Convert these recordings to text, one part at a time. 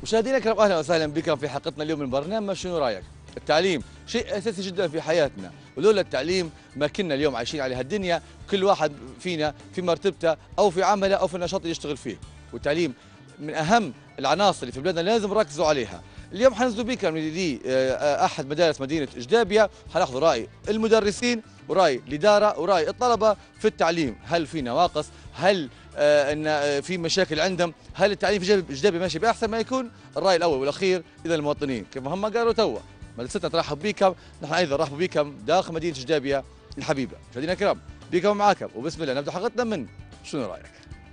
مشاهدينا الكرام، اهلا وسهلا بكم في حلقتنا اليوم من برنامج شنو رايك؟ التعليم شيء اساسي جدا في حياتنا، ولولا التعليم ما كنا اليوم عايشين على هالدنيا، كل واحد فينا في مرتبته او في عمله او في النشاط اللي يشتغل فيه، والتعليم من اهم العناصر اللي في بلادنا لازم نركزوا عليها. اليوم حنزلوا بكم لاحد مدارس مدينه جدابيه، حناخذوا راي المدرسين وراي الاداره وراي الطلبه في التعليم، هل في نواقص؟ هل ان في مشاكل عندهم؟ هل التعليم في جدابيه ماشي باحسن ما يكون؟ الراي الاول والاخير اذا المواطنين كما هم قالوا توا. مدرستنا ترحب بكم، نحن ايضا نرحب بكم داخل مدينه جدابيه الحبيبه. مشاهدينا الكرام، بكم ومعاكم، وبسم الله نبدا حلقتنا من شنو رايك؟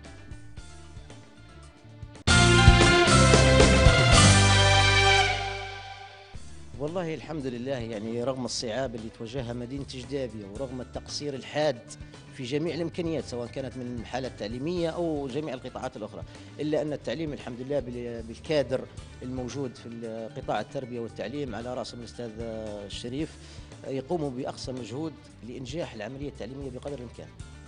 والله الحمد لله، يعني رغم الصعاب اللي تواجهها مدينة جدابية ورغم التقصير الحاد في جميع الإمكانيات سواء كانت من الحالة التعليمية أو جميع القطاعات الأخرى، إلا أن التعليم الحمد لله بالكادر الموجود في قطاع التربية والتعليم على رأسهم الأستاذ الشريف يقوموا بأقصى مجهود لإنجاح العملية التعليمية بقدر الإمكان.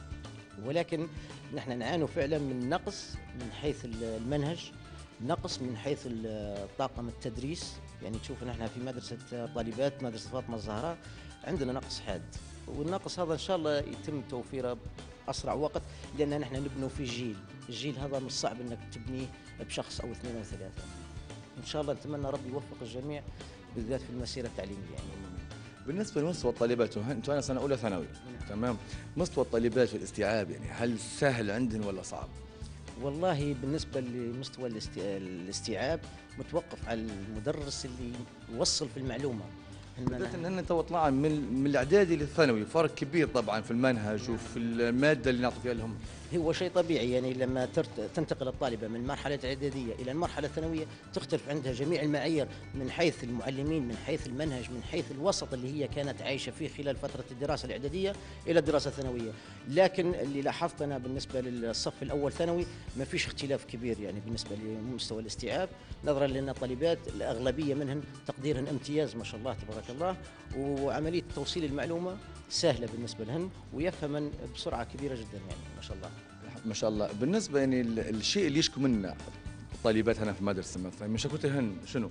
ولكن نحن نعاني فعلا من نقص من حيث المنهج، نقص من حيث طاقم التدريس. يعني تشوف نحن في مدرسة طالبات مدرسة فاطمة الزهراء عندنا نقص حاد، والنقص هذا إن شاء الله يتم توفيره بأسرع وقت، لأن نحن نبنوا في جيل، الجيل هذا مش صعب أنك تبنيه بشخص أو اثنين أو ثلاثة. إن شاء الله نتمنى ربي يوفق الجميع بالذات في المسيرة التعليمية. يعني بالنسبه لمستوى الطالبات، انتم انا سنه اولى ثانوي، تمام، مستوى الطالبات في الاستيعاب يعني هل سهل عندهم ولا صعب؟ والله بالنسبة لمستوى الاستيعاب متوقف على المدرس اللي يوصل في المعلومة. بالذات ان تو طلعنا من الاعدادي للثانوي، فرق كبير طبعا في المنهج وفي الماده اللي نعطي فيها لهم. هو شيء طبيعي، يعني لما تنتقل الطالبة من المرحلة الإعدادية إلى المرحلة الثانوية تختلف عندها جميع المعايير من حيث المعلمين، من حيث المنهج، من حيث الوسط اللي هي كانت عايشة فيه خلال فترة الدراسة الإعدادية إلى الدراسة الثانوية. لكن اللي لاحظت أنا بالنسبة للصف الأول ثانوي ما فيش اختلاف كبير يعني بالنسبة لمستوى الاستيعاب، نظرا لأن الطالبات الأغلبية منهن تقديرهن امتياز ما شاء الله تبارك الله، وعملية توصيل المعلومة سهلة بالنسبة لهن ويفهمن بسرعة كبيرة جدا يعني ما شاء الله. ما شاء الله. بالنسبه يعني الشيء اللي يشكو منا الطالبات هنا في المدرسه مثلا من شكوتهن شنو؟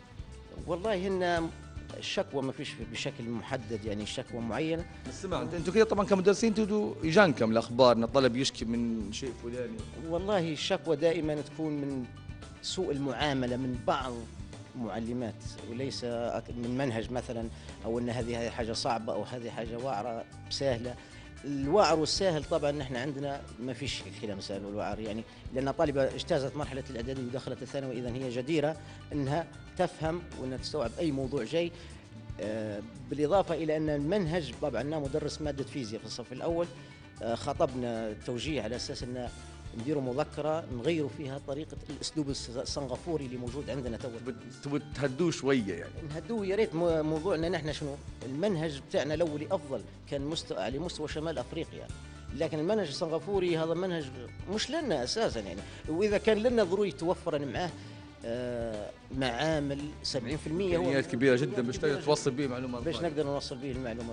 والله هن الشكوى ما فيش بشكل محدد، يعني شكوى معينه. بس سمع انتم كذا طبعا كمدرسين تجوا يجانكم الاخبار ان الطالب يشكي من شيء فلاني. والله الشكوى دائما تكون من سوء المعامله من بعض معلمات، وليس من منهج مثلا، او ان هذه حاجه صعبه او هذه حاجه واعره سهله. الوعر والساهل طبعا نحن عندنا ما فيش خلاف الساهل والوعر، يعني لان طالبه اجتازت مرحله الاعدادي ودخلت الثانوي اذا هي جديره انها تفهم وانها تستوعب اي موضوع جاي. بالاضافه الى ان المنهج طبعا مدرس ماده فيزياء في الصف الاول خاطبنا توجيه على اساس ان نديروا مذكره نغيروا فيها طريقه الاسلوب السنغافوري اللي موجود عندنا تو. تبوا تهدوه شويه يعني. نهدوه يا ريت. موضوعنا نحن شنو؟ المنهج بتاعنا الاولي افضل، كان على مستوى شمال افريقيا، لكن المنهج السنغافوري هذا منهج مش لنا اساسا يعني، واذا كان لنا ضروري توفر معاه معامل 70% امكانيات كبيره جدا باش تقدر توصل به معلومه، باش نقدر نوصل به المعلومه.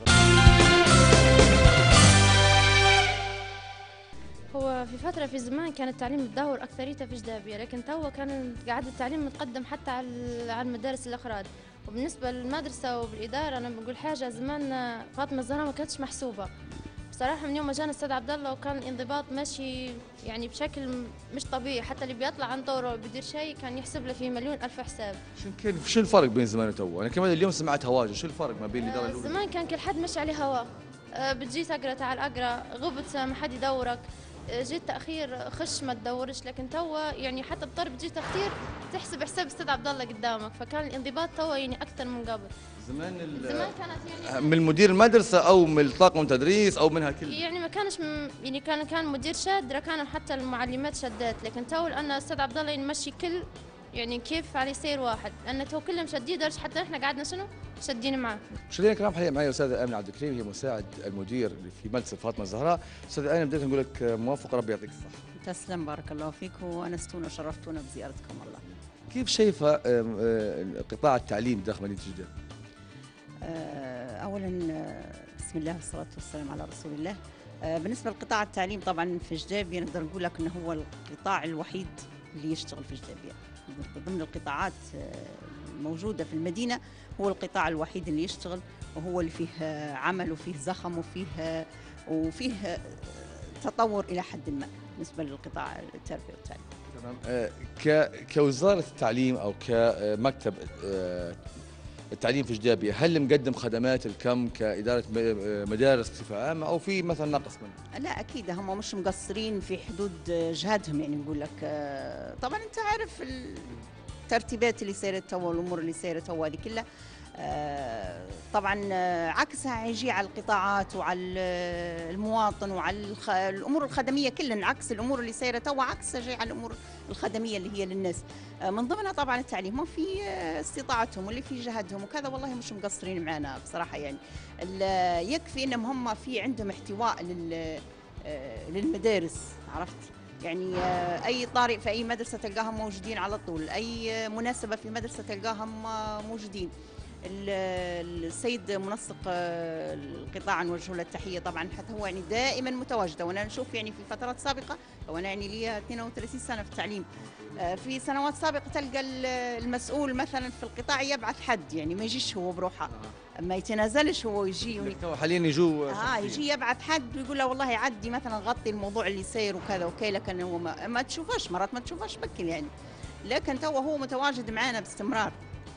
هو في زمان كان التعليم متدهور أكثريته في جدابية، لكن توا كان قاعد التعليم متقدم حتى على المدارس الأخراد. وبالنسبة للمدرسة وبالإدارة أنا بقول حاجة، زمان فاطمة الزهراء ما كانتش محسوبة بصراحة. من يوم ما جانا الأستاذ عبد الله وكان الانضباط ماشي يعني بشكل مش طبيعي، حتى اللي بيطلع عن دوره بيدير شيء كان يحسب له في مليون ألف حساب. شو الفرق بين زمان وتو؟ أنا كمان اليوم سمعت هواجة، شو الفرق ما بين الإدارة الأولى؟ زمان كان كل حد ماشي عليه هوا، بتجي تقرا تعال اقرا، غبت ما حد يدورك، جيت تاخير خش ما تدورش. لكن توا يعني حتى بطرب تجي تاخير تحسب حساب استاذ عبد الله قدامك، فكان الانضباط توا يعني اكثر من قبل. زمان كانت يعني من مدير المدرسه او من طاقم التدريس او منها كل يعني ما كانش يعني كان مدير شاد، كانوا حتى المعلمات شدات. لكن تو لان استاذ عبد الله يمشي كل يعني كيف على يصير واحد، لان تو كلهم شادين درجه حتى احنا قعدنا شنو شادين معاه. مشاهدينا الكرام، حاليا معي استاذه امنه عبد الكريم، هي مساعد المدير في مدرسه فاطمه الزهراء. استاذه امنه، بديت نقول لك موفق، ربي يعطيك الصحه. تسلم، بارك الله فيك، وانستونا وشرفتونا بزيارتكم. الله. كيف شايفه قطاع التعليم داخل مدينه جدة؟ اولا بسم الله والصلاه والسلام على رسول الله. بالنسبه لقطاع التعليم طبعا في جدابيه نقدر نقول لك انه هو القطاع الوحيد اللي يشتغل في جدابيه. ضمن القطاعات الموجودة في المدينة هو القطاع الوحيد اللي يشتغل، وهو اللي فيه عمل وفيه زخم وفيه تطور إلى حد ما بالنسبة للقطاع التربية والتعليم. تمام. كوزارة التعليم أو كمكتب التعليم في جدابية، هل مقدم خدمات الكم كإدارة مدارس بصفة عامة أو في مثلا نقص منه؟ لا أكيد هم مش مقصرين في حدود جهادهم، يعني نقول لك طبعا أنت عارف الترتيبات اللي صارت توا والأمور اللي صارت توا هذه كلها طبعا عكسها هيجي على القطاعات وعلى المواطن وعلى الامور الخدميه كلها، عكس الامور اللي صايره توا عكسها جاي على الامور الخدميه اللي هي للناس، من ضمنها طبعا التعليم، ما في استطاعتهم واللي في جهدهم وكذا، والله مش مقصرين معنا بصراحه. يعني يكفي انهم هم في عندهم احتواء للمدارس، عرفت يعني اي طارئ في اي مدرسه تلقاهم موجودين على طول، اي مناسبه في مدرسه تلقاهم موجودين. السيد منسق القطاع نوجه له التحيه طبعا، حتى هو يعني دائما متواجده، وانا نشوف يعني في فترات سابقه، وانا يعني لي 32 سنه في التعليم، في سنوات سابقه تلقى المسؤول مثلا في القطاع يبعث حد، يعني ما يجيش هو بروحه، ما يتنازلش هو يجي حاليا يجوا يجي يبعث حد ويقول له والله عدي مثلا غطي الموضوع اللي صاير وكذا وكي، لكن هو ما تشوفش مرات ما تشوفش بكل يعني، لكن تو هو متواجد معنا باستمرار.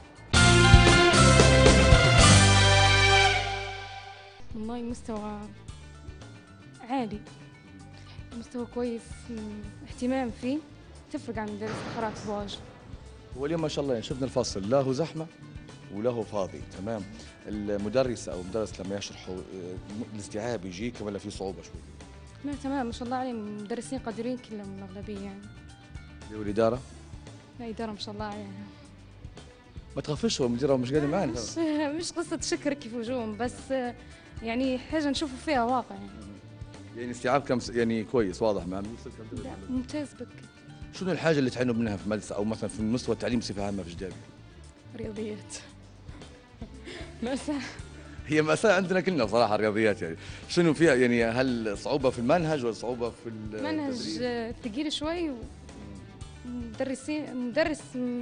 والله مستوى عالي، مستوى كويس، اهتمام فيه، تفرق عن مدارس الأخرى بواجد. واليوم ما شاء الله يعني شفنا الفصل لا هو زحمة ولا هو فاضي، تمام. المدرس أو المدرس لما يشرحوا الاستيعاب يجيك ولا في صعوبة شوي؟ لا تمام ما شاء الله عليهم، مدرسين قادرين كلهم الأغلبية يعني. والإدارة؟ لا إدارة ما شاء الله عليها. ما تخافش، هو المدير مش قاعد معنا. مش قصة شكر كيف وجوههم، بس يعني حاجة نشوفوا فيها واقع يعني استيعاب كم يعني كويس واضح معنا. ممتاز بك. شنو الحاجة اللي تعانوا منها في المدرسة أو مثلا في مستوى التعليم بصفة عامة في جدابية؟ رياضيات. مأساة. هي مأساة عندنا كلنا صراحة الرياضيات، يعني شنو فيها يعني؟ هل صعوبة في المنهج ولا صعوبة في المنهج ثقيل شوي مدرس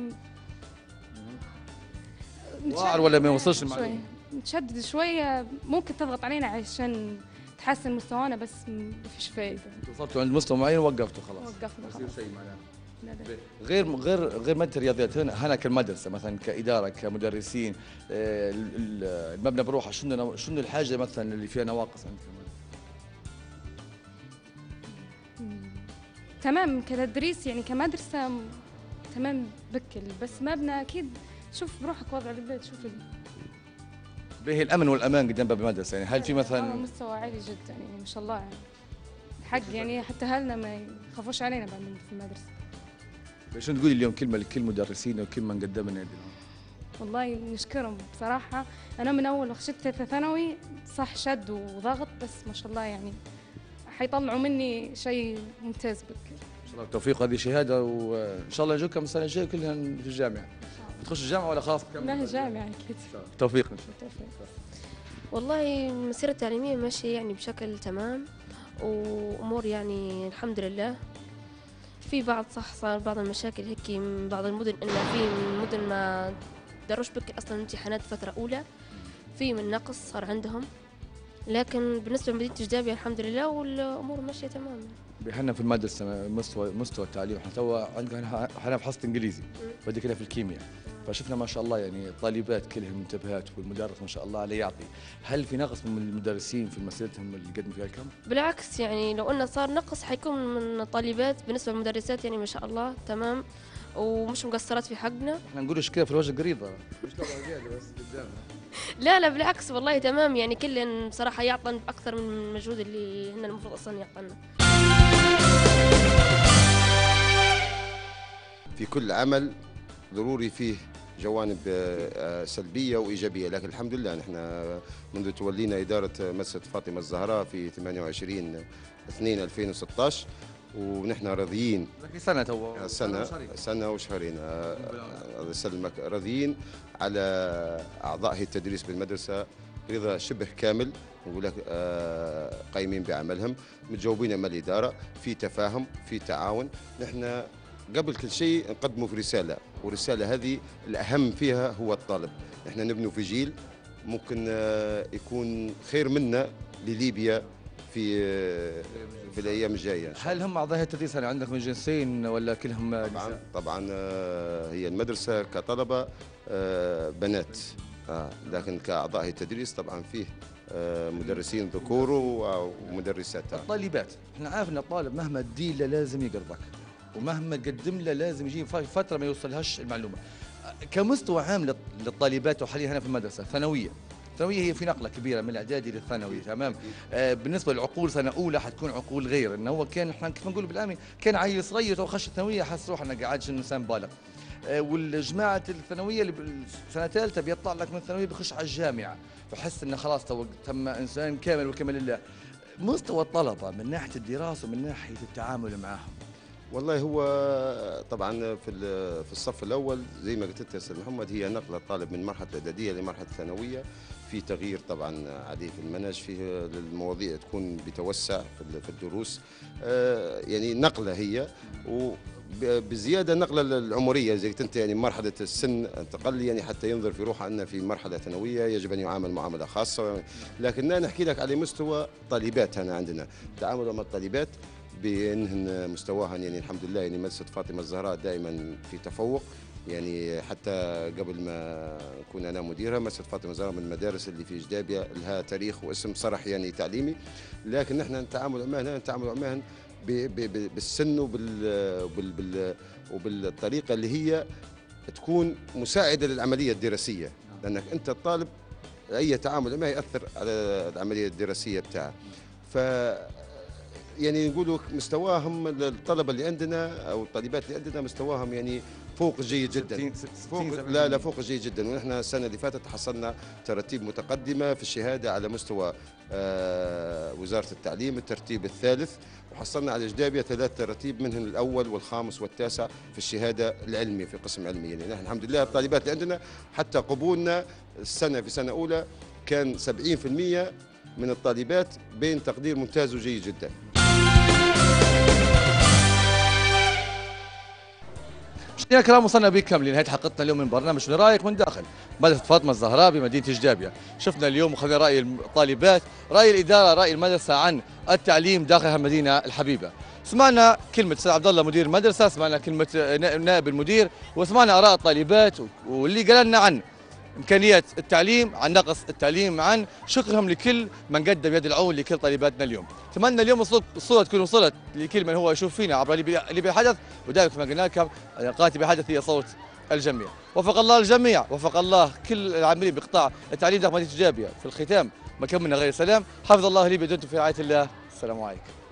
واعر ولا ما يوصلش المعلومة؟ نتشدد شوية، ممكن تضغط علينا عشان تحسن مستوانا، بس ما فيش فايدة. وصلتوا عند مستوى معين ووقفتوا خلاص؟ وقفنا خلاص. شيء معناه. غير مادة الرياضيات هنا كالمدرسة مثلا كإدارة كمدرسين، المبنى بروحه شنو الحاجة مثلا اللي فيها نواقص عندكم؟ تمام كتدريس يعني كمدرسة تمام بكل، بس مبنى أكيد شوف بروحك وضع البيت، شوف به الأمن والأمان قدام باب المدرسة، يعني هل في مثلا مستوى عالي جدا يعني ما شاء الله يعني حق يعني حتى أهلنا ما يخافوش علينا بعد في المدرسة. شنو تقولي اليوم كلمة لكل مدرسين وكل من قدم لنا؟ والله نشكرهم بصراحة، أنا من أول ما خشيت ثالثة ثانوي صح شد وضغط، بس ما شاء الله يعني حيطلعوا مني شيء ممتاز بك. إن شاء الله بالتوفيق، هذه شهادة وإن شاء الله يجوكم السنة الجاية كلها في الجامعة. بتخش الجامعة ولا خلاص؟ لا الجامعة أكيد. بالتوفيق إن شاء الله. بالتوفيق. والله المسيرة التعليمية ماشية يعني بشكل تمام، وأمور يعني الحمد لله. في صار بعض المشاكل هيك من بعض المدن، إن في مدن ما داروش بك أصلا امتحانات فترة أولى، في من نقص صار عندهم، لكن بالنسبة لمدينة جدابية الحمد لله والأمور ماشية تمام. بحنا في المدرسة مستوى التعليم، احنا توا عندنا احنا في حصة انجليزي بدي كده في الكيمياء، فشفنا ما شاء الله يعني الطالبات كلها منتبهات والمدرس ما شاء الله عليه يعطي. هل في نقص من المدرسين في مسيرتهم اللي قدموا فيها الكم؟ بالعكس يعني لو قلنا صار نقص حيكون من الطالبات، بالنسبة للمدرسات يعني ما شاء الله تمام ومش مقصرات في حقنا. احنا نقولش كده في الوجه قريضة مش طبعا زيادة بس قدامنا. لا بالعكس والله تمام، يعني كل بصراحة يعطن أكثر من المجهود اللي هن المفروض أصلا يعطنا. في كل عمل ضروري فيه جوانب سلبية وإيجابية، لكن الحمد لله نحن منذ تولينا إدارة مدرسة فاطمة الزهراء في 28/2/2016 ونحن راضيين. سنة تو سنة وشهرين سلمك راضيين على أعضاء هيئة التدريس بالمدرسة رضا شبه كامل، نقول لك قايمين بعملهم، متجاوبين مع الإدارة، في تفاهم في تعاون. نحن قبل كل شيء نقدموا في رسالة، والرسالة هذه الأهم فيها هو الطالب. احنا نبنوا في جيل ممكن يكون خير منا لليبيا في الأيام الجاية. هل هم أعضاء التدريس أنا عندك من جنسين ولا كلهم نساء؟ طبعا هي المدرسة كطلبة بنات، لكن كأعضاء هيئة التدريس طبعا فيه مدرسين ذكور ومدرسات. الطالبات، احنا عارف ان الطالب مهما تدين له لازم يقربك، ومهما قدم له لازم يجي فتره ما يوصلهاش المعلومه. كمستوى عام للطالبات وحاليا هنا في المدرسه الثانويه هي في نقله كبيره من الاعدادي للثانوي، تمام. بالنسبه للعقول سنه اولى حتكون عقول غير، انه هو كان احنا كيف نقول بالامي كان عيل صغير وخش الثانويه حس روحه انه قاعد انسان بالغ. والجماعه الثانويه اللي سنه ثالثه بيطلع لك من الثانويه بيخش على الجامعه، فحس انه خلاص تم انسان كامل والكمال لله. مستوى الطلبه من ناحيه الدراسه ومن ناحيه التعامل معهم. والله هو طبعا في الصف الاول زي ما قلت لك يا استاذ محمد، هي نقله الطالب من مرحله الاعداديه لمرحله الثانويه، في تغيير طبعا عليه في المنهج، فيه المواضيع تكون بتوسع في الدروس، يعني نقله هي، وبزياده نقله العمريه زي قلت انت، يعني مرحله السن انتقل يعني حتى ينظر في روحه ان في مرحله ثانويه يجب ان يعامل معامله خاصه. لكن انا نحكي لك على مستوى طالبات، هنا عندنا تعامل مع الطالبات بأنهن مستواهن يعني الحمد لله، يعني مدرسة فاطمة الزهراء دائما في تفوق، يعني حتى قبل ما أكون أنا مديرها مدرسة فاطمة الزهراء من المدارس اللي في جدابية لها تاريخ واسم صرح يعني تعليمي. لكن نحن نتعامل معهن بالسن وبالطريقة اللي هي تكون مساعدة للعملية الدراسية، لأنك أنت الطالب أي تعامل ما يأثر على العملية الدراسية بتاعه. ف يعني نقولوا مستواهم الطلبه اللي عندنا او الطالبات اللي عندنا مستواهم يعني فوق جيد جدا، فوق جيد جدا. ونحن السنه اللي فاتت حصلنا ترتيب متقدمه في الشهاده على مستوى وزاره التعليم، الترتيب الثالث، وحصلنا على جدابيه 3 تراتيب منهم الاول والخامس والتاسع في الشهاده العلمي في قسم علمي. يعني نحن الحمد لله الطالبات اللي عندنا حتى قبولنا السنه في سنه اولى كان 70% من الطالبات بين تقدير ممتاز وجيد جدا. مشاهدينا الكرام وصلنا بكم لنهايه حلقتنا اليوم من برنامج شنو رايك من داخل مدرسه فاطمه الزهراء بمدينه جدابيه. شفنا اليوم وخذنا راي الطالبات، راي الاداره، راي المدرسه عن التعليم داخل المدينه الحبيبه. سمعنا كلمه استاذ عبد الله مدير المدرسه، سمعنا كلمه نائب المدير، وسمعنا اراء الطالبات واللي قال لنا عن امكانيات التعليم، عن نقص التعليم، عن شكرهم لكل من قدم يد العون لكل طالباتنا اليوم. اتمنى اليوم الصوره تكون وصلت لكل من هو يشوف فينا عبر اللي بالحدث، ودائما كما قلنا لكم قاتل بحدث هي صوت الجميع. وفق الله الجميع، وفق الله كل العاملين بقطاع التعليم داخل مدينه جدابيه. في الختام ما كملنا غير السلام، حفظ الله لي بدونكم في رعايه الله، السلام عليكم.